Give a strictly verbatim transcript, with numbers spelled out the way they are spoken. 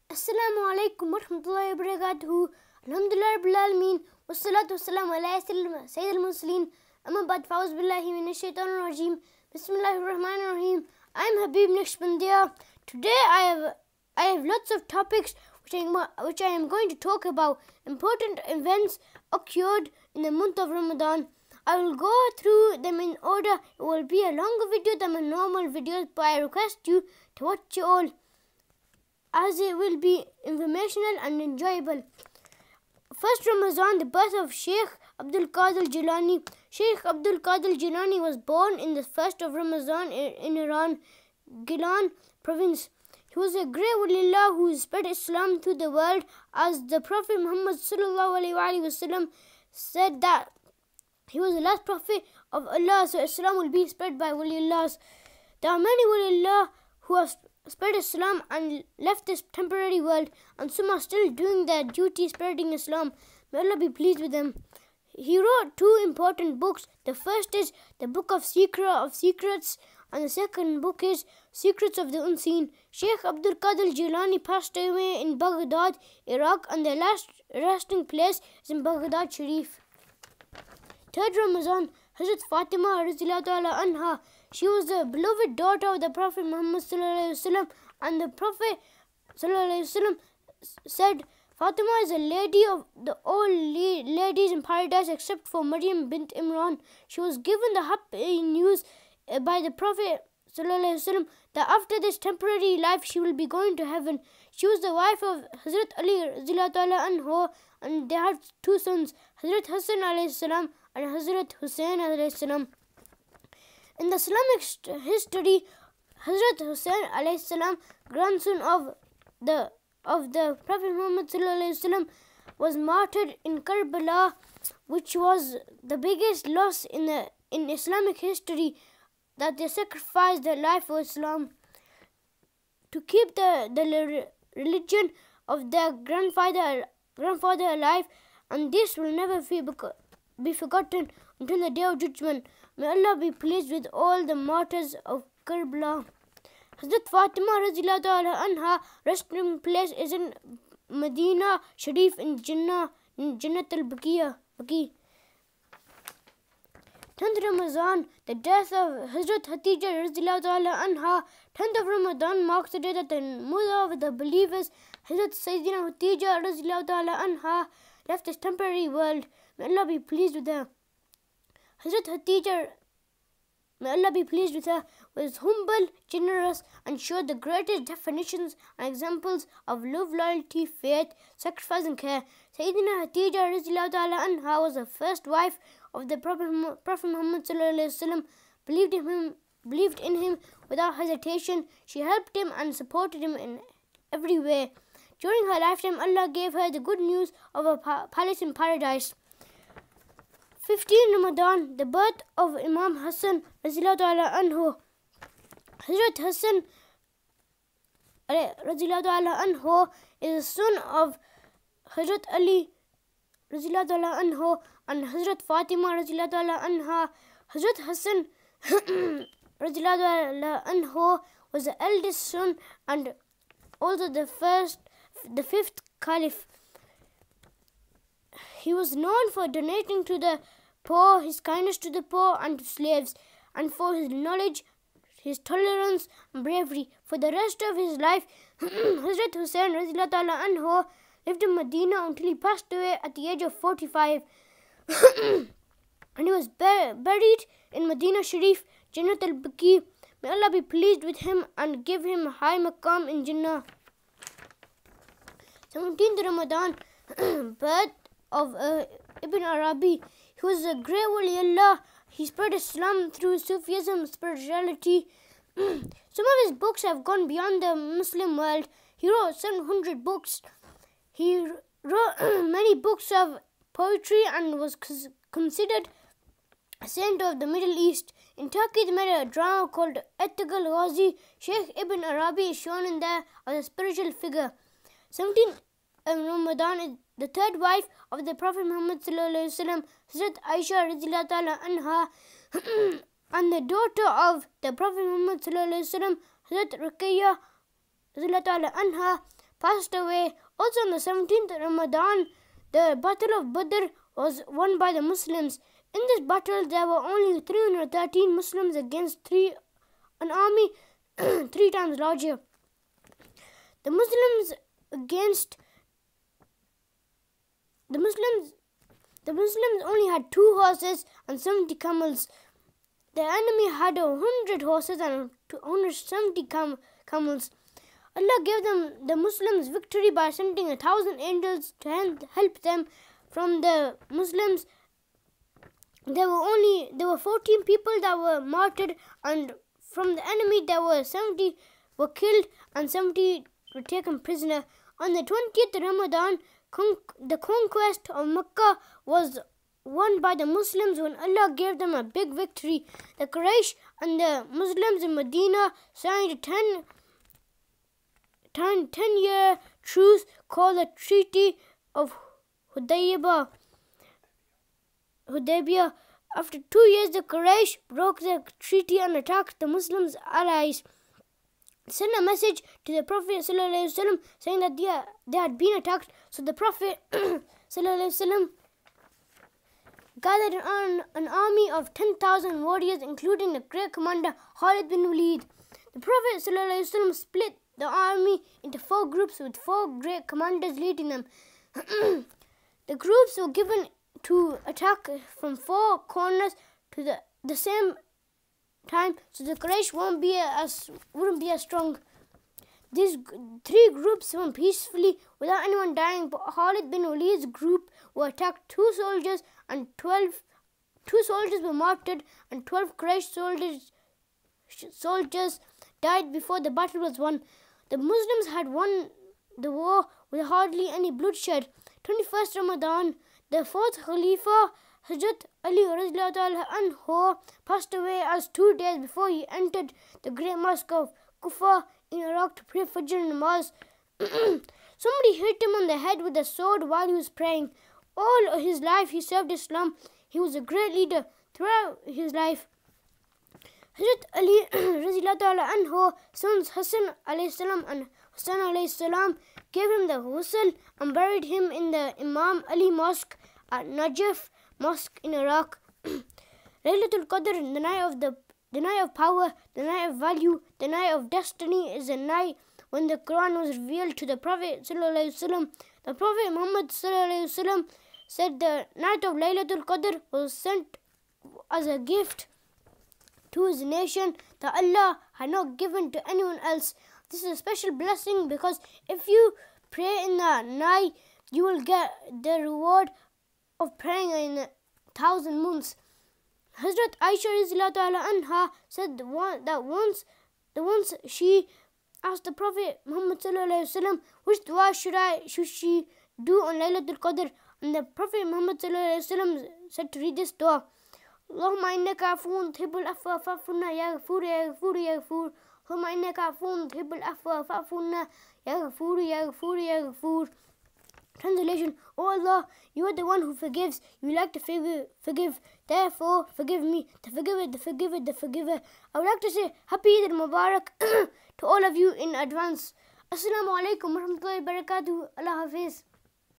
Assalamu alaikum warahmatullahi wabarakatuh. Alhamdulillah rabbil alameen. Wassalatu wassalamu ala sayyid al-mursaleen. Amma ba'd, fa'uz billahi minash shaitanir rajeem. Bismillahir rahmanir rahim. I'm Habib Naqshbandiya. Today I have I have lots of topics which I, which I am going to talk about. Important events occurred in the month of Ramadan. I will go through them in order. It will be a longer video than my normal videos, but I request you to watch it all, as it will be informational and enjoyable. First Ramzan, the birth of Sheikh Abdul Qadir Jilani. Sheikh Abdul Qadir Jilani was born in the first of Ramzan in Iran, Gilan province. He was a great waliyullah who spread Islam to the world, as the Prophet Muhammad sallallahu alaihi wasallam said that he was the last prophet of Allah, so Islam will be spread by waliyullahs. There are many waliyullah who have spread Islam and left this temporary world, and some are still doing their duty spreading Islam. May Allah be pleased with them. He wrote two important books. The first is the Book of Secret of Secrets, and the second book is Secrets of the Unseen. Sheikh Abdul Qadir Jilani passed away in Baghdad, Iraq, and their last resting place is in Baghdad Sharif. Third Ramzan, Hazrat Fatima radhiyallahu ta'ala anha. She was the beloved daughter of the Prophet Muhammad sallallahu alaihi wasallam, and the Prophet sallallahu alaihi wasallam said, Fatima is a lady of the all ladies in paradise except for Maryam bint Imran. She was given the happy news by the Prophet sallallahu alaihi wasallam that after this temporary life she will be going to heaven. She was the wife of Hazrat Ali radhiyallahu ta'ala anhu, and they had two sons, Hazrat Hassan alayhi salam and Hazrat Hussein alayhi salam. In the Islamic history, Hazrat Hussein alayhi salam, grandson of the of the Prophet Muhammad sallallahu alaihi wasallam, was martyred in Karbala, which was the biggest loss in the in Islamic history, that they sacrificed their life for Islam to keep the the religion of their grandfather grandfather alive, and this will never be be forgotten until the day of judgment. May Allah be pleased with all the martyrs of Karbala. Hazrat Fatima radhiyallahu ta'ala anha resting place is in Medina Sharif in Jannah in Jannat al-Baqi. tenth Ramazan, the death of Hazrat Khatija radhiyallahu ta'ala anha. tenth of Ramadan marks the day that the mother of the believers, Hazrat Sayyidina Khatija radhiyallahu ta'ala anha, left this temporary world. May Allah be pleased with her. Hazrat Khatija, may Allah be pleased with her, was humble, generous, and showed the greatest definitions and examples of love, loyalty, faith, sacrifice, and care. Sayyidina Khatija radhiyallahu ta'ala anha was the first wife of the Prophet, Prophet Muhammad sallallahu alaihi wasallam. Believed in him, believed in him without hesitation. She helped him and supported him in every way. During her lifetime, Allah gave her the good news of a palace in paradise. fifteen Ramadan, the birth of Imam Hassan radhiyallahu ta'ala anhu. Hazrat Hassan radhiyallahu ta'ala anhu is the son of Hazrat Ali radhiyallahu ta'ala anhu and Hazrat Fatima radhiyallahu ta'ala anha. Hazrat Hassan radhiyallahu ta'ala anhu was the eldest son and also the first, the fifth caliph. He was known for donating to the poor, his kindness to the poor and to slaves, and for his knowledge, his tolerance and bravery. For the rest of his life, Hazrat Hussein radhiyallahu ta'ala anhu lived in Medina until he passed away at the age of forty-five. And he was bur buried in Medina Sharif, Jannat al-Baqi. May Allah be pleased with him and give him a high maqam in Jannah. seventeenth Ramadan, birth of uh, Ibn Arabi. He was a great waliyullah. He spread Islam through Sufism, spirituality. Some of his books have gone beyond the Muslim world. He wrote seven hundred books. He wrote many books of poetry and was considered a saint of the Middle East. In Turkey, they made a drama called Ethical Ghazi. Sheikh Ibn Arabi is shown in there as a spiritual figure. seventeenth Ramadan is the third wife of the Prophet Muhammad sallallahu alaihi wasallam, Hazrat Aisha radhiyallahu ta'ala anha, and the daughter of the Prophet Muhammad sallallahu alaihi wasallam, Hazrat Ruqayyah radhiyallahu ta'ala anha. passed away. Also on the seventeenth of Ramadan, the Battle of Badr was won by the Muslims. In this battle, there were only three hundred thirteen Muslims against three, an army three times larger. The Muslims against the Muslims the Muslims only had two horses and seventy camels. The enemy had a hundred horses and one hundred seventy cam- camels. Allah gave them the Muslims victory by sending a thousand angels to help them. From the Muslims, there were only there were fourteen people that were martyred, and from the enemy there were seventy were killed and seventy were taken prisoner. On the twentieth of Ramadan, con- the conquest of Mecca was won by the Muslims when Allah gave them a big victory. The Quraysh and the Muslims in Medina signed a ten, ten, ten-year truce called the Treaty of Hudaybiyah. Hudaybiyah. After two years, the Quraysh broke the treaty and attacked the Muslims' allies. Sent a message to the Prophet ﷺ saying that they, they had been attacked. So the Prophet ﷺ gathered an, an army of ten thousand warriors, including the great commander Khalid bin Walid. The Prophet ﷺ split the army into four groups with four great commanders leading them. The groups were given to attack from four corners to the, the same time, so the Quraysh won't be as wouldn't be as strong. These three groups went peacefully without anyone dying, but Khalid bin Walid's group were attacked. Two soldiers and twelve two soldiers were martyred, and twelve Quraysh soldiers soldiers died before the battle was won. The Muslims had won the war with hardly any bloodshed. twenty-first Ramadan, the fourth Khalifa, Hazrat Ali anhu, passed away as two days before he entered the great mosque of Kufa in Iraq to pray Fajr namaz. Somebody hit him on the head with a sword while he was praying. All his life he served Islam. He was a great leader throughout his life. Hazrat Ali anhu, sons Hassan alayhi salam and Hussain alayhi salam, gave him the ghusl and buried him in the Imam Ali Mosque at Najaf Mosque in Iraq. Laylatul Qadr, the night of the the night of power, the night of value, the night of destiny, is a night when the Quran was revealed to the Prophet sallallahu alaihi wasallam. The Prophet Muhammad sallallahu alaihi wasallam said the night of Laylatul Qadr was sent as a gift to his nation that Allah had not given to anyone else. This is a special blessing because if you pray in the night, you will get the reward of praying in a thousand months. Hazrat Aisha anha said that once, that once she asked the Prophet Muhammad sallallahu alaihi wasallam, which dua should I should she do on Laylatul Qadr, and the Prophet Muhammad sallallahu alaihi wasallam said to read this dua: Allahumma innaka afuwwun tuhibbul afwa fa'fu anna ya ghafur ya ghafur ya ghafur. Allahumma innaka afuwwun tuhibbul afwa fa'fu anna ya ghafur ya ghafur ya ghafur. Translation: O Allah, you are the one who forgives. You like to forgive, forgive. Therefore, forgive me, the forgiver, the forgiver, the forgiver. I would like to say Happy Eid al-Mubarak to all of you in advance. Assalamu alaikum wa rahmatullahi wa barakatuh. Allah Hafiz.